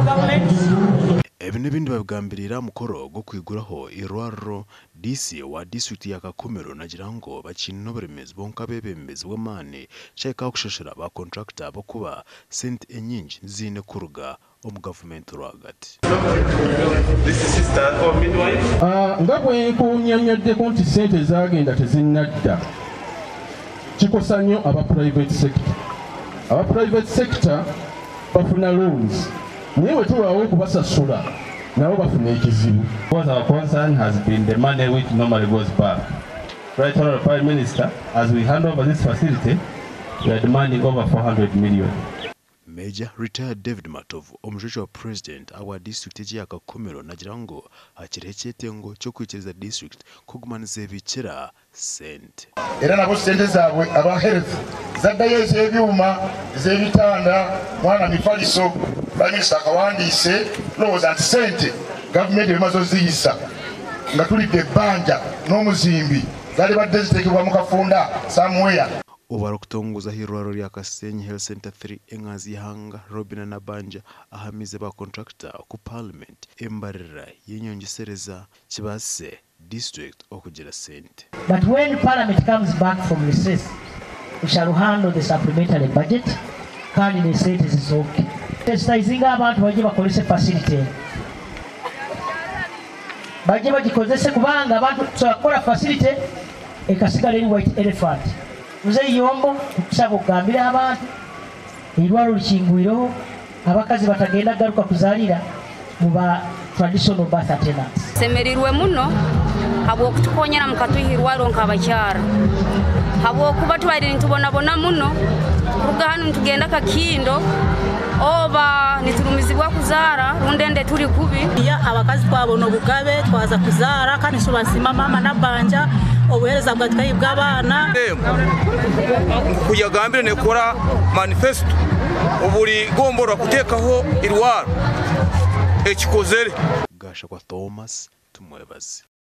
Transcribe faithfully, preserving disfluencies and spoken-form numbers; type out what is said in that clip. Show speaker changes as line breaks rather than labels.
government.
Ebi n'ebindi babigambirira mukoro gwo kwiguraho Eirwariro D C wa district ya Kakumiro nagira ngo bakino oburemezi bonka bebembezi bw'amaani kyeka kushashira ba contractor bokuba sente enyingi zine kuruga omu government rwagati.
nga bwe nkunyonyoddeko nti sente zagenda tezinnadda kikosa nnyo aba private sector. Aba private sector bafuna loans naye bwe tulwawo okubasasula nabo bafuna ekizibu.
Because our concern has been the money which normally goes back. Right, Honourable Prime Minister, as we hand over this facility, we are demanding over four hundred million.
Major retired David Matovu omujojo wa president awa district ya Kakumiro nagira ngo akire ekyetengo cyo kwikiriza district kugumaniza ebikira sente.
Era nabo sente zaabwe aba health zaddayo ebyuma ez'ebitanda mwana mifaliso Prime Minister akawandiise lowooza nti sente gavumenti emaze oziyisa nga tulidde ebbanja n'omuzimbi zali badde ziteekebwa mu kafunda somewhere.
Obara okutongoza Eirwariro lya Kasenyi Health Center three engazi yahanga Robina Nabanja ahamize ba contractor ku parliament embarira yenyongesereza kibase district okugira sente.
But when parliament comes back from recess, we shall handle the supplementary budget. Kandi the state is okay. Testayizinga abantu baje bakolese facility. Baje bagikozese kubanga abantu twakola facility ekasigala eri white elephant. Muze yombo kusaba okugambira abantu Eirwariro likingwireho abakazi batagenda garuka kuzalira mu ba traditional birth attendants.
Semerirwe muno habo kutukonyera mukatu Eirwariro nkabakyara habo kuba tubaire ntubonabona muno ruga hano ntugenda kakindo oba niturumizibwa kuzara rundende turi kubi
ya abakazi twabona obugabe twaza kuzara kandi subasima mama nabanja obuhereza bwatwaye bw'abana
kuyagambira nekora manifesto obuli gombora kutekaho Eirwariro ekikozere
gasha kwa Thomas tumwebaze.